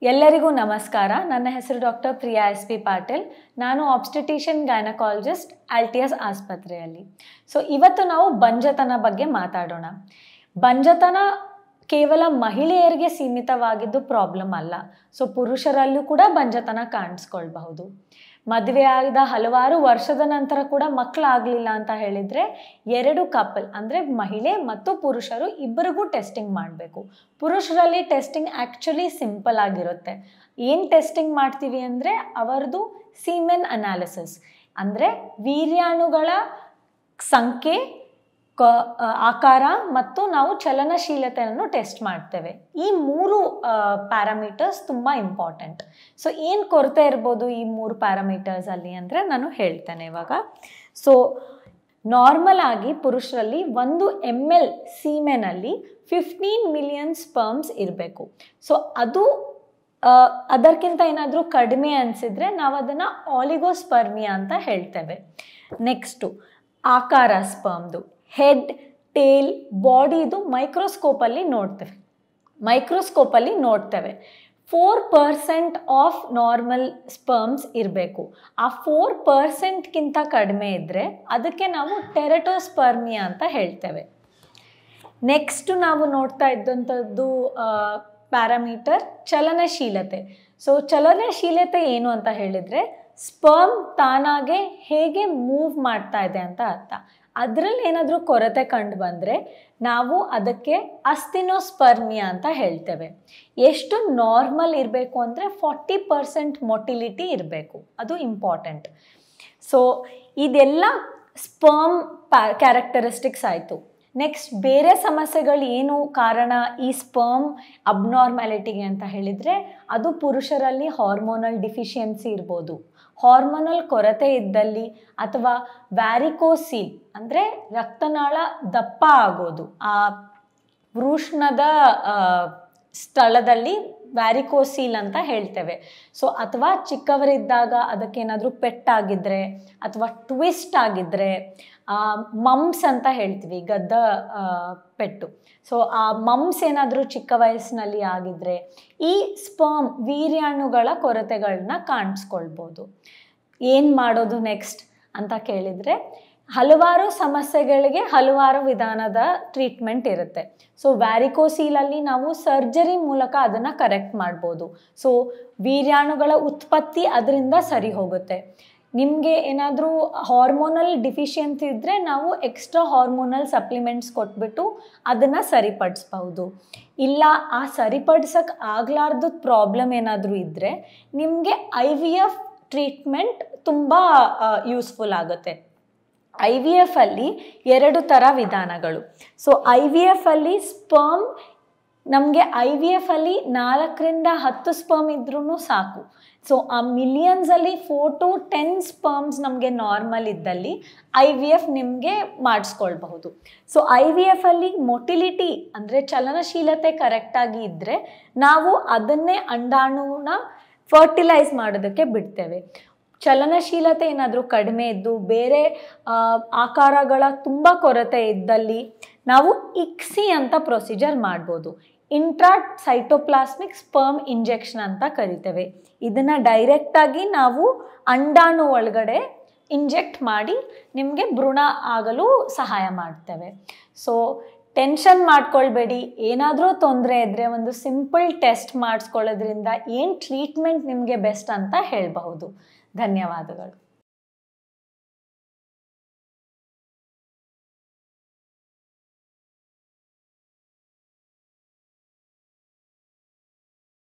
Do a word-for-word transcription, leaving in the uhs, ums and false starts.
ಎಲ್ಲರಿಗೂ ನಮಸ್ಕಾರ. ನನ್ನ ಹೆಸರು doctor Priya S P Patil. ನಾನು ಆಬ್ಸ್ಟೆಟಿಷಿಯನ್ ಗೈನಕಾಲಜಿಸ್ಟ್ ಆಲ್ಟಿಯಸ್ ಆಸ್ಪತ್ರೆಯಲ್ಲಿ. ಸೊ ಇವತ್ತು ನಾವು ಬಂಜತನ ಬಗ್ಗೆ ಮಾತಾಡೋಣ. ಬಂಜತನ ಕೇವಲ ಮಹಿಳೆಯರಿಗೆ ಸೀಮಿತವಾಗಿದ್ದು ಪ್ರಾಬ್ಲಮ್ ಅಲ್ಲ. ಸೊ ಪುರುಷರಲ್ಲೂ ಕೂಡ ಬಂಜತನ ಕಾಣಿಸ್ಕೊಳ್ಬಹುದು. ಮದುವೆ ಆದ ಹಲವಾರು ವರ್ಷದ ನಂತರ ಕೂಡ ಮಕ್ಕಳಾಗಲಿಲ್ಲ ಅಂತ ಹೇಳಿದರೆ ಎರಡು ಕಪಲ್ ಅಂದರೆ ಮಹಿಳೆ ಮತ್ತು ಪುರುಷರು ಇಬ್ಬರಿಗೂ ಟೆಸ್ಟಿಂಗ್ ಮಾಡಬೇಕು. ಪುರುಷರಲ್ಲಿ ಟೆಸ್ಟಿಂಗ್ ಆ್ಯಕ್ಚುಲಿ ಸಿಂಪಲ್ ಆಗಿರುತ್ತೆ. ಏನು ಟೆಸ್ಟಿಂಗ್ ಮಾಡ್ತೀವಿ ಅಂದರೆ ಅವರದು ಸೀಮೆನ್ ಅನಾಲಿಸಿಸ್ ಅಂದರೆ ವೀರ್ಯಾಣುಗಳ ಸಂಖ್ಯೆ, ಕ ಆಕಾರ ಮತ್ತು ನಾವು ಚಲನಶೀಲತೆಯನ್ನು ಟೆಸ್ಟ್ ಮಾಡ್ತೇವೆ. ಈ ಮೂರು ಪ್ಯಾರಾಮೀಟರ್ಸ್ ತುಂಬ ಇಂಪಾರ್ಟೆಂಟ್. ಸೊ ಏನು ಕೊರತೆ ಇರ್ಬೋದು ಈ ಮೂರು ಪ್ಯಾರಾಮೀಟರ್ಸಲ್ಲಿ ಅಂದರೆ ನಾನು ಹೇಳ್ತೇನೆ ಇವಾಗ. ಸೊ ನಾರ್ಮಲ್ ಆಗಿ ಪುರುಷರಲ್ಲಿ ಒಂದು ಎಮ್ ಎಲ್ ಸೀಮೆನಲ್ಲಿ ಫಿಫ್ಟೀನ್ ಮಿಲಿಯನ್ ಸ್ಪರ್ಮ್ಸ್ ಇರಬೇಕು. ಸೊ ಅದು ಅದಕ್ಕಿಂತ ಏನಾದರೂ ಕಡಿಮೆ ಅನಿಸಿದರೆ ನಾವು ಅದನ್ನು ಆಲಿಗೋಸ್ಪರ್ಮಿಯಾ ಅಂತ ಹೇಳ್ತೇವೆ. ನೆಕ್ಸ್ಟು ಆಕಾರ ಸ್ಪರ್ಮ್ದು, ಹೆಡ್, ಟೇಲ್, ಬಾಡಿದು ಮೈಕ್ರೋಸ್ಕೋಪಲ್ಲಿ ನೋಡ್ತೇವೆ ಮೈಕ್ರೋಸ್ಕೋಪಲ್ಲಿ ನೋಡ್ತೇವೆ four percent of normal sperms ಇರಬೇಕು. ಆ ಫೋರ್ ಪರ್ಸೆಂಟ್ಗಿಂತ ಕಡಿಮೆ ಇದ್ದರೆ ಅದಕ್ಕೆ ನಾವು ಟೆರಟೋಸ್ಪರ್ಮಿಯಾ ಅಂತ ಹೇಳ್ತೇವೆ. ನೆಕ್ಸ್ಟ್ ನಾವು ನೋಡ್ತಾ ಇದ್ದಂಥದ್ದು ಪ್ಯಾರಾಮೀಟರ್ ಚಲನಶೀಲತೆ. ಸೊ ಚಲನಶೀಲತೆ ಏನು ಅಂತ ಹೇಳಿದರೆ ಸ್ಪರ್ಮ್ ತಾನಾಗೆ ಹೇಗೆ ಮೂವ್ ಮಾಡ್ತಾ ಇದೆ ಅಂತ ಅರ್ಥ. ಅದರಲ್ಲಿ ಏನಾದರೂ ಕೊರತೆ ಕಂಡು ಬಂದರೆ ನಾವು ಅದಕ್ಕೆ ಅಸ್ತಿನೋಸ್ಪರ್ಮಿಯಾ ಅಂತ ಹೇಳ್ತೇವೆ. ಎಷ್ಟು ನಾರ್ಮಲ್ ಇರಬೇಕು ಅಂದರೆ ಫಾರ್ಟಿ ಪರ್ಸೆಂಟ್ ಮೊಟಿಲಿಟಿ ಇರಬೇಕು, ಅದು ಇಂಪಾರ್ಟೆಂಟ್. ಸೊ ಇದೆಲ್ಲ ಸ್ಪರ್ಮ್ ಪ್ಯಾ ಕ್ಯಾರೆಕ್ಟರಿಸ್ಟಿಕ್ಸ್ ಆಯಿತು. ನೆಕ್ಸ್ಟ್ ಬೇರೆ ಸಮಸ್ಯೆಗಳು ಏನು ಕಾರಣ ಈ ಸ್ಪರ್ಮ್ ಅಬ್ನಾರ್ಮ್ಯಾಲಿಟಿಗೆ ಅಂತ ಹೇಳಿದರೆ ಅದು ಪುರುಷರಲ್ಲಿ ಹಾರ್ಮೋನಲ್ ಡಿಫಿಷಿಯನ್ಸಿ ಇರ್ಬೋದು, ಹಾರ್ಮೋನಲ್ ಕೊರತೆ ಇದ್ದಲ್ಲಿ, ಅಥವಾ ವ್ಯಾರಿಕೋಸೀಲ್ ಅಂದರೆ ರಕ್ತನಾಳ ದಪ್ಪ ಆಗೋದು, ಆ ವೃಷಣದ ಸ್ಥಳದಲ್ಲಿ ವ್ಯಾರಿಕೋಸೀಲ್ ಅಂತ ಹೇಳ್ತೇವೆ. ಸೊ ಅಥವಾ ಚಿಕ್ಕವರಿದ್ದಾಗ ಅದಕ್ಕೇನಾದರೂ ಪೆಟ್ಟಾಗಿದ್ದರೆ ಅಥವಾ ಟ್ವಿಸ್ಟ್ ಆಗಿದ್ದರೆ, ಮಮ್ಸ್ ಅಂತ ಹೇಳ್ತೀವಿ, ಗದ್ದ ಪೆಟ್ಟು. ಸೊ ಆ ಮಮ್ಸ್ ಏನಾದರೂ ಚಿಕ್ಕ ವಯಸ್ಸಿನಲ್ಲಿ ಆಗಿದ್ದರೆ ಈ ಸ್ಪರ್ಮ್ ವೀರ್ಯಾಣುಗಳ ಕೊರತೆಗಳನ್ನ ಕಾಣಿಸ್ಕೊಳ್ಬೋದು. ಏನು ಮಾಡೋದು ನೆಕ್ಸ್ಟ್ ಅಂತ ಕೇಳಿದರೆ ಹಲವಾರು ಸಮಸ್ಯೆಗಳಿಗೆ ಹಲವಾರು ವಿಧಾನದ ಟ್ರೀಟ್ಮೆಂಟ್ ಇರುತ್ತೆ. ಸೊ ವ್ಯಾರಿಕೋಸೀಲಲ್ಲಿ ನಾವು ಸರ್ಜರಿ ಮೂಲಕ ಅದನ್ನು ಕರೆಕ್ಟ್ ಮಾಡ್ಬೋದು. ಸೊ ವೀರ್ಯಾಣುಗಳ ಉತ್ಪತ್ತಿ ಅದರಿಂದ ಸರಿ ಹೋಗುತ್ತೆ. ನಿಮಗೆ ಏನಾದರೂ ಹಾರ್ಮೋನಲ್ ಡಿಫಿಷಿಯನ್ಸಿ ಇದ್ದರೆ ನಾವು ಎಕ್ಸ್ಟ್ರಾ ಹಾರ್ಮೋನಲ್ ಸಪ್ಲಿಮೆಂಟ್ಸ್ ಕೊಟ್ಬಿಟ್ಟು ಅದನ್ನು ಸರಿಪಡಿಸ್ಬೋದು. ಇಲ್ಲ ಆ ಸರಿಪಡಿಸೋಕ್ಕೆ ಆಗಲಾರ್ದು ಪ್ರಾಬ್ಲಮ್ ಏನಾದರೂ ಇದ್ದರೆ ನಿಮಗೆ ಐ ವಿ ಎಫ್ ಟ್ರೀಟ್ಮೆಂಟ್ ತುಂಬ ಯೂಸ್ಫುಲ್ ಆಗುತ್ತೆ. ಐ ವಿ ಎಫ್ ಅಲ್ಲಿ ಎರಡು ಥರ ವಿಧಾನಗಳು. ಸೊ ಐ ವಿ ಎಫ್ ಅಲ್ಲಿ ಸ್ಪರ್ಮ್ ನಮಗೆ ಐ ವಿ ಎಫ್ ಅಲ್ಲಿ ನಾಲ್ಕರಿಂದ ಹತ್ತು ಸ್ಪರ್ಮ್ ಇದ್ರೂ ಸಾಕು. ಸೊ ಆ ಮಿಲಿಯನ್ಸಲ್ಲಿ ಫೋರ್ ಟು ಟೆನ್ ಸ್ಪರ್ಮ್ಸ್ ನಮಗೆ ನಾರ್ಮಲ್ ಇದ್ದಲ್ಲಿ ಐ ವಿ ಎಫ್ ನಿಮಗೆ ಮಾಡಿಸ್ಕೊಳ್ಬಹುದು. ಸೊ ಐ ವಿ ಎಫ್ ಅಲ್ಲಿ ಮೊಟಿಲಿಟಿ ಅಂದರೆ ಚಲನಶೀಲತೆ ಕರೆಕ್ಟಾಗಿ ಇದ್ದರೆ ನಾವು ಅದನ್ನೇ ಅಂಡಾಣುನ ಫರ್ಟಿಲೈಸ್ ಮಾಡೋದಕ್ಕೆ ಬಿಡ್ತೇವೆ. ಚಲನಶೀಲತೆ ಏನಾದರೂ ಕಡಿಮೆ ಇದ್ದು ಬೇರೆ ಆಕಾರಗಳ ತುಂಬ ಕೊರತೆ ಇದ್ದಲ್ಲಿ ನಾವು ಇಕ್ಸಿ ಅಂತ ಪ್ರೊಸೀಜರ್ ಮಾಡ್ಬೋದು. ಇಂಟ್ರಾ ಸೈಟೋಪ್ಲಾಸ್ಮಿಕ್ ಸ್ಪರ್ಮ್ ಇಂಜೆಕ್ಷನ್ ಅಂತ ಕರಿತೇವೆ. ಇದನ್ನು ಡೈರೆಕ್ಟಾಗಿ ನಾವು ಅಂಡಾಣು ಒಳಗಡೆ ಇಂಜೆಕ್ಟ್ ಮಾಡಿ ನಿಮಗೆ ಭ್ರೂಣ ಆಗಲು ಸಹಾಯ ಮಾಡ್ತೇವೆ. ಸೊ ಟೆನ್ಷನ್ ಮಾಡ್ಕೊಳ್ಬೇಡಿ. ಏನಾದರೂ ತೊಂದರೆ ಇದ್ದರೆ ಒಂದು ಸಿಂಪಲ್ ಟೆಸ್ಟ್ ಮಾಡಿಸ್ಕೊಳ್ಳೋದ್ರಿಂದ ಏನು ಟ್ರೀಟ್ಮೆಂಟ್ ನಿಮಗೆ ಬೆಸ್ಟ್ ಅಂತ ಹೇಳಬಹುದು. ಧನ್ಯವಾದಗಳು.